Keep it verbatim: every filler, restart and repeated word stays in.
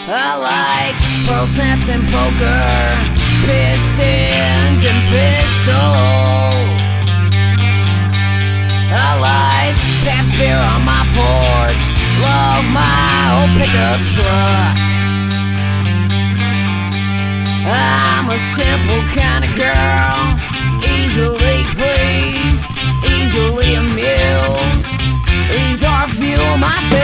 I like pearl snaps and poker, pistons and pistols. I like craft beer on my porch, love my old pickup truck. I'm a simple kind of girl, easily pleased, easily amused. These are a few of my